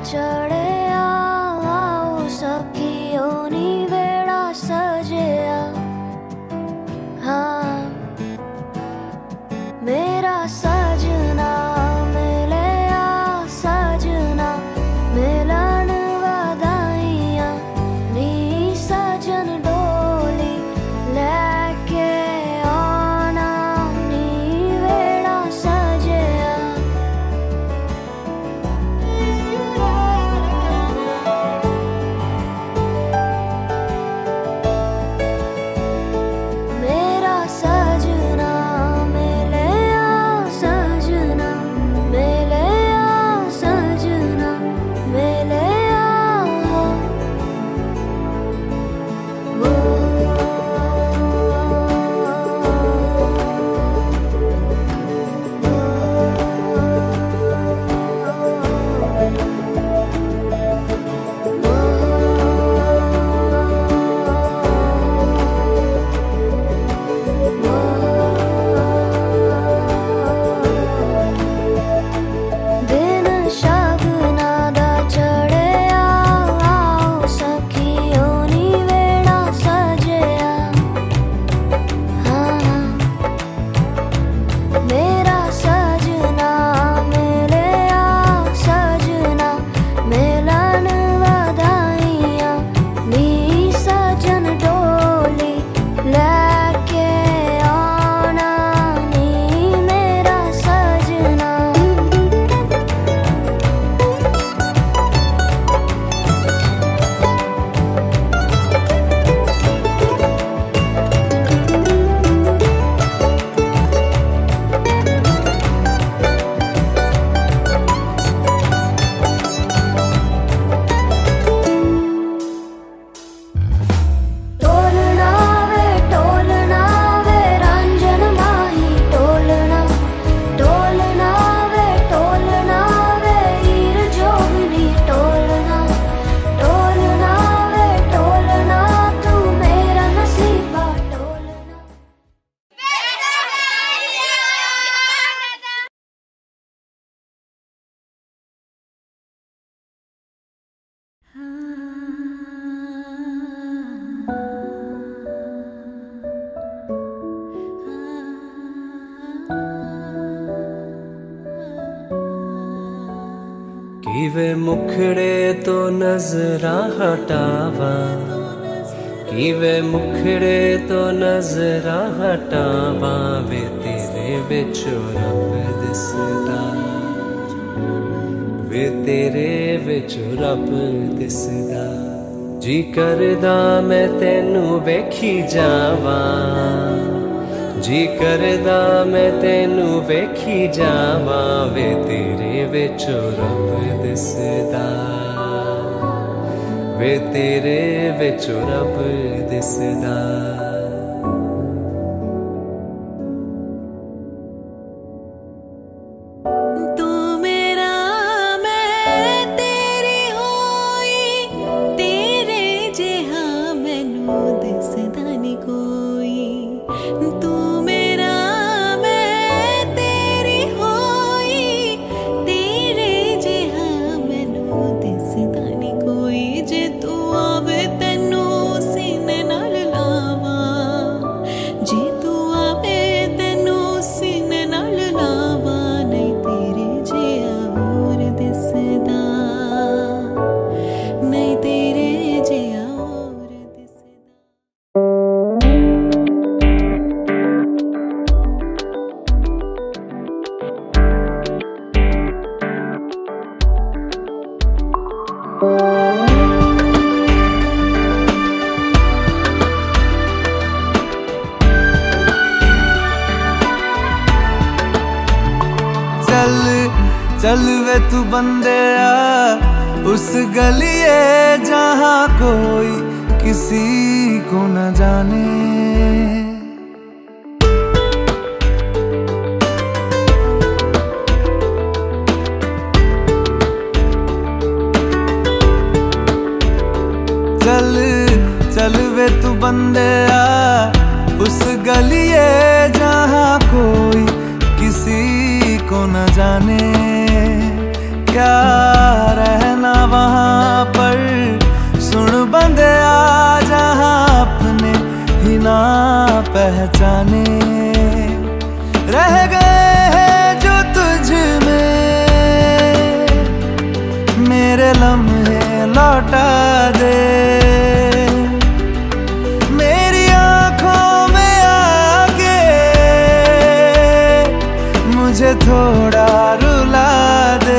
चढ़े आओ सखियों नी वेड़ा सजया। हाँ मेरा सजना मिले आ सजना मिलन वधाइयां नी सजन डोली लेके आना नी वेड़ा सजया। मेरा सजना मिले आ सजना मिले आ सजना मिले आ वो दिन शगना दा चढ़े आओ सखियों नी वेड़ा सजया। हाँ मेरा सजना मिले आ सजना मिलन वधाइयां नी सजन डोली लेके आना नी मेरा सजना। टोलना वे रंजन माही टोलना वे हीर जोगनी टोलना वे टोलना तू मेरा नसीबा टोलना। किवे मुखड़े तो नजरा हटावा, किवे मुखड़े तो नजरा हटावा वे तेरे विचों रब दिसदा, वे तेरे विचों रब दिसदा। जी करदा मैं तेनू वेखी जावा, जी करदा मैं तेनू वेखी जावा वे तेरे विचों रब दिसदा, वे तेरे विचों रब दिसदा। तू मेरा मैं तेरी होई, तेरे जिहा मैनू दिसदा नी कोई। तू मेरा मैं तेरी होई, तेरे जिहा मैनू दिसदा नी कोई। जे तू आवे तैनू सीने नाल लावा, जे तू आवे तैनू सीने नाल लावा नहीं तेरे जिहा होर दिसदा, नहीं तेरे जिहा होर दिसदा। चल चल वे तू बंदे आ उस गलिए जहाँ कोई किसी को न जाने। चल चल वे तू बंदे आ उस गलिए जहाँ कोई किसी को न जाने। क्या रहना वहां पर, सुन बंदे आ जहां अपने ही ना पहचाने। रह गए हैं जो तुझ में, मेरे लम्हे लौटा दे। मेरी आंखों में आके मुझे थोड़ा रुला दे।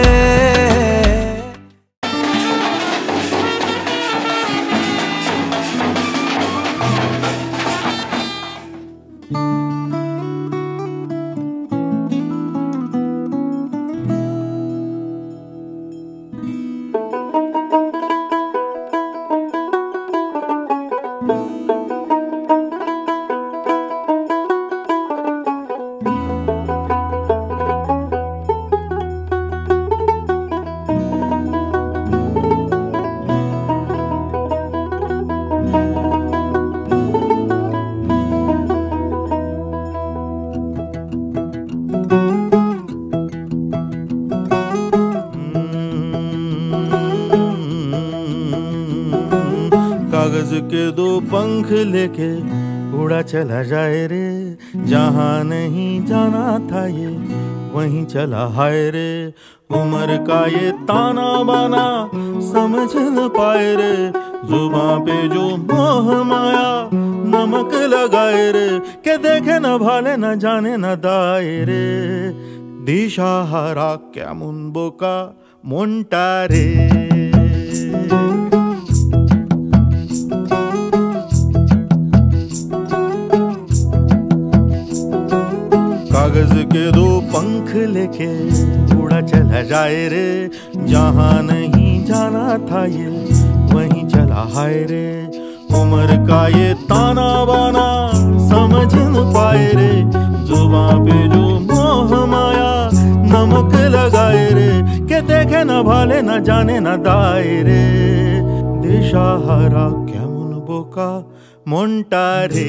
कागज के दो पंख लेके उड़ा चला जाए रे, जहाँ नहीं जाना था ये वहीं चला हाय रे। उम्र का ये ताना बाना समझ न पाए रे, जुबां पे जो मोह माया नमक लगाए रे। के देखे न भाले न जाने न दाए रे, दिशा हरा क्या मुन बोका मोंटा रे। कागज के दो पंख लेके उड़ा चला जाए रे, जहाँ नहीं जाना था ये वहीं चला हाय रे। उम्र का ये ताना बाना समझ न पाए रे, जुबां पे जो मोह माया नमक लगाए रे। के देखे न भाले न जाने न दाए रे, दिशा हरा क्या मुन बोका मोंटा रे।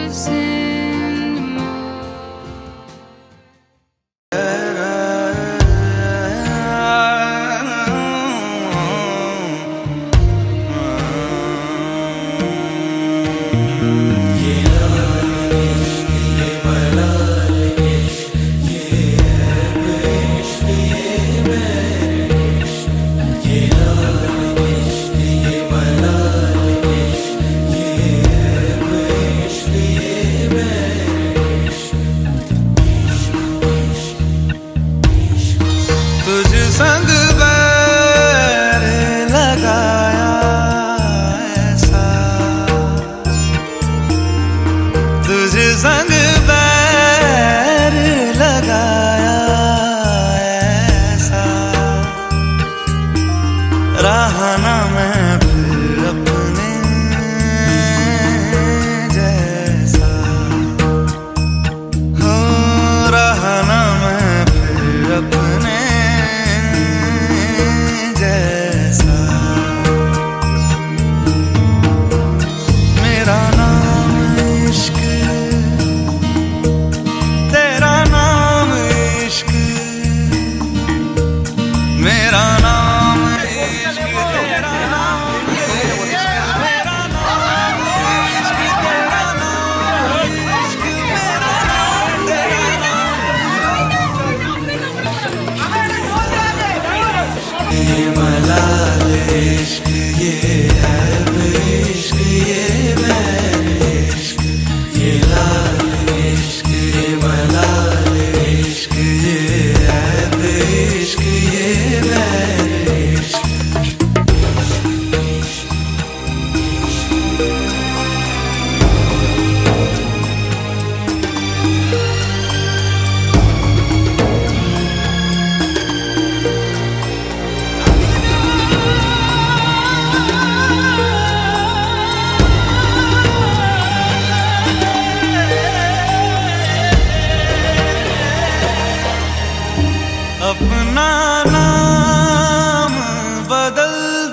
संग बैर लगाया ऐसा, तुझ संग बैर लगाया ऐसा, रहा ना मैं फिर अपने जैसा, हो रहा ना मैं फिर अपने इश्क ये है इश्क ये मेरे इश्क, ये लाल इश्क ये मलाल इश्क, ये है इश्क ये मेरे इश्क। अपना नाम बदल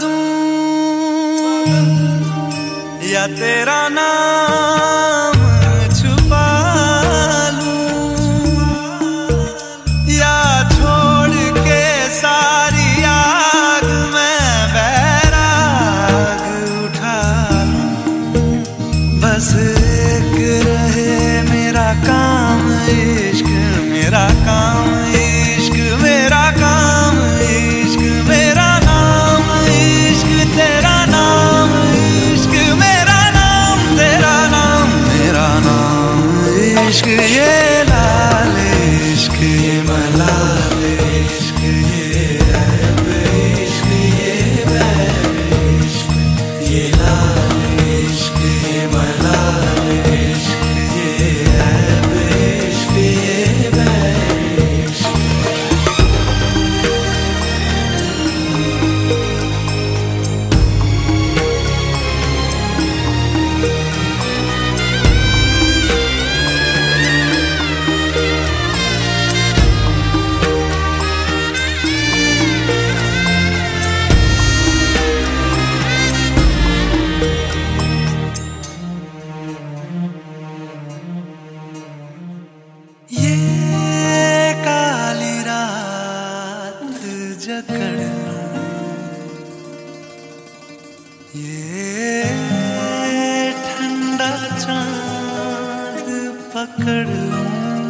दूं या तेरा नाम छुपा लूं, या छोड़ के सारी आग में बैराग उठा लूं, बस एक रहे मेरा काम इश्क, मेरा काम इश्क, मेरा काम इश्क, मेरा नाम इश्क, तेरा नाम इश्क, मेरा नाम तेरा नाम, मेरा नाम इश्क, ये लाल इश्क ये मलाल इश्क, ये ऐब इश्क ये मेरे इश्क, ये लाल इश्क ये मलाल इश्क, ये ऐब इश्क ये मेरे इश्क। ये काली रात जकड़ लूं, ये ठंडा चांद पकड़ लूं,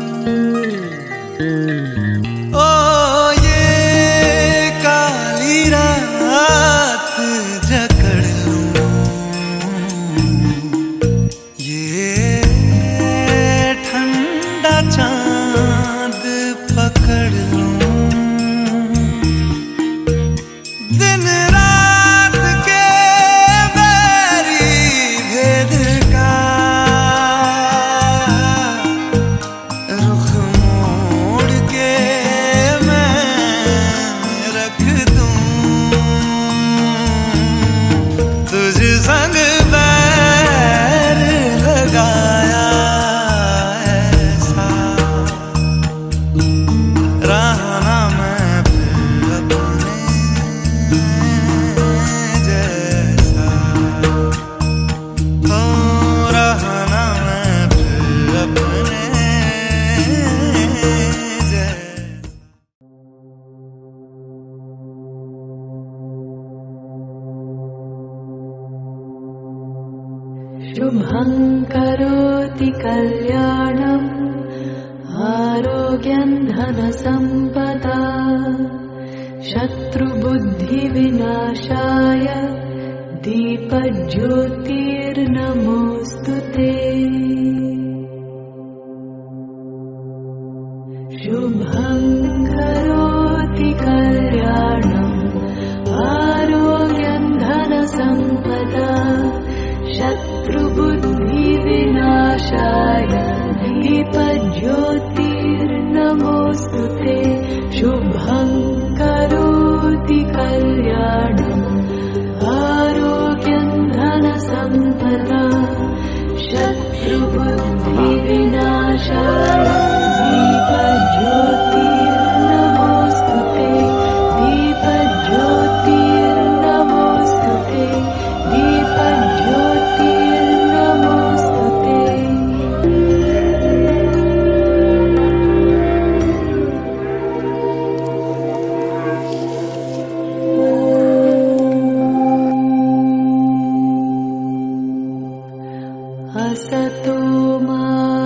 ओ ये काली रात जकड़ लूं, ये ठंडा चांद पकड़ लूं, दिन रात के बैरी भेद का रुख मोड़ के मैं रख दूं, तुझ संग बैर लगाया ऐसा, करोति कल्याणम् आरोग्यं धनसम्पदा शत्रुबुद्धिविनाशाय दीपज्योतिर्नमोऽस्तुते शुभं करोति कल्याणम् आरोग्यं धनसम्पदा शत्रुबुद्धिविनाशाय दीपज्योतिर्नमोऽस्तुते शुभं करोति कल्याणम् आरोग्यं धनसम्पदा शत्रुबुद्धिविनाशाय दीपज्योतिर्नमोऽस्तुते दीपज्योतिर्नमोऽस्तुते दीपज्योतिर्नमोऽस्तुते असतो मा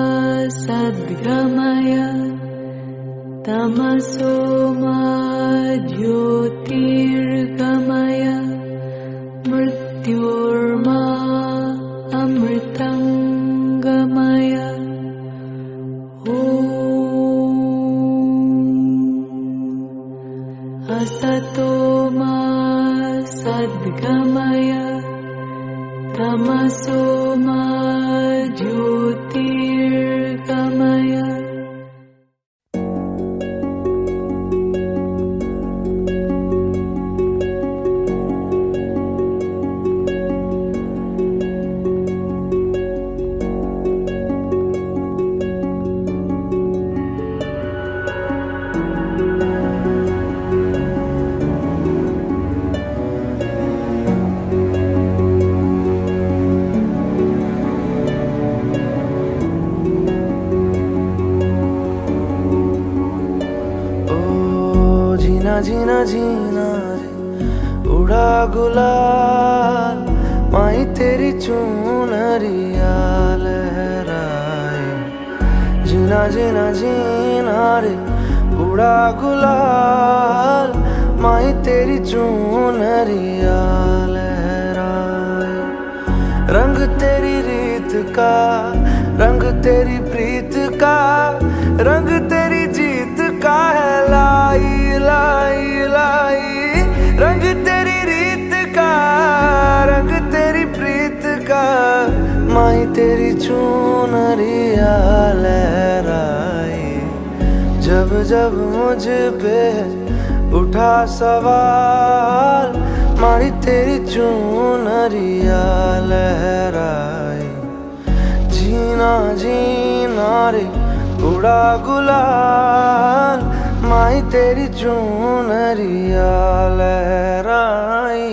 सद्गमय तमसो मा ज्योतिर्गमय मृत्योर्मा अमृतं गमय असतो मा सद्गमय तमसो मा ज्योतिर्गमय जीना जीना रे उड़ा गुलाल माई तेरी चुनरिया लहराए जीना जीना जीना रे उड़ा गुलाल माई तेरी चुनरिया लहराए रंग तेरी रीत का रंग तेरी प्रीत का रंग तेरी जीत का है लाई लाई लाई रंग तेरी रीत का रंग तेरी प्रीत का माई तेरी चुनरिया लहराए जब जब मुझ पे उठा सवाल माई तेरी चुनरिया लहराए जीना जीना रे उड़ा गुलाल माई तेरी चुनरिया लहराई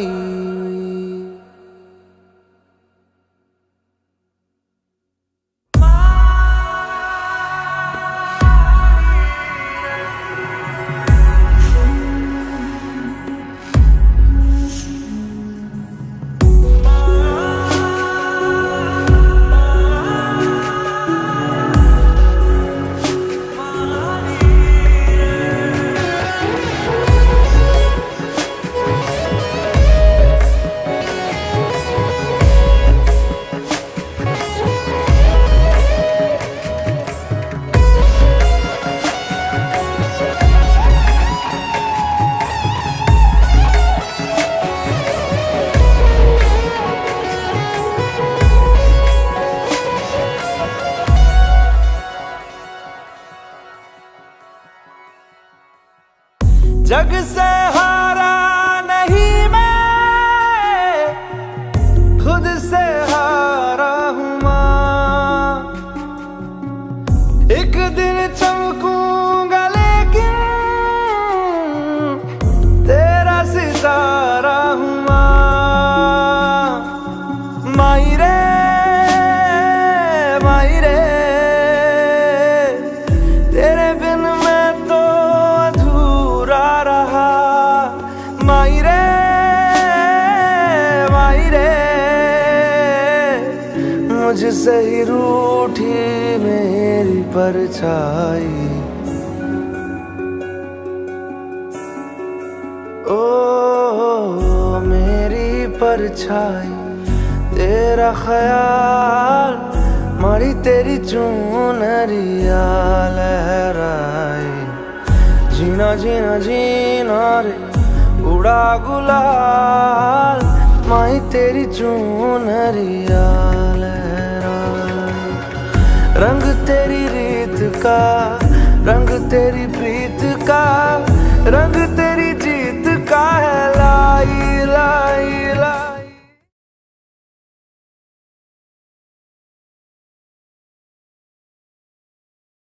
जग से हारा नहीं मैं खुद से हारा हूँ माँ एक दिन चमकूंगा लेकिन तेरा सितारा हूँ माँ माई रे तेरे बिन मैं तो अधूरा रहा सही रूठी मेरी परछाई। ओ मेरी परछाई, तेरा ख्याल मारी तेरी चुनरिया लहराए। जीना जीना जीना रे उड़ा गुलाल, माही तेरी चुनरिया लहराए। रंग तेरी रीत का, रंग तेरी प्रीत का, रंग तेरी